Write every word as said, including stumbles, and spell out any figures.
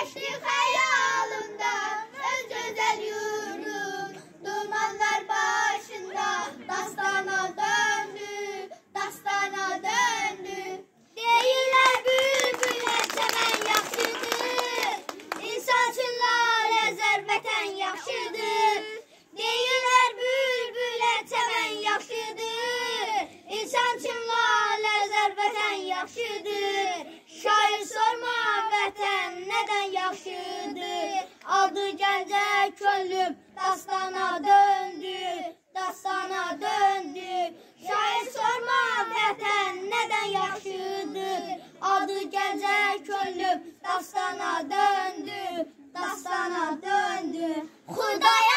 geçti hayalımda öz güzel yurdum. Dumanlar başında dastana döndü, dastana döndü. Deyirlər bülbülə çəmən yaxşıdır, insan üçün lalə zər vətən yaxşıdır. Deyirlər bülbülə çəmən yaxşıdır, insan üçün lalə zər vətən yaxşıdır. Şair sorma vətən nədən yaxşıdır, aldı gəncə könlüm dastana döndü, dastana döndü. Şair sorma vətən nədən yaxşıdır, aldı gəncə könlüm dastana döndü, dastana döndü. Xudaya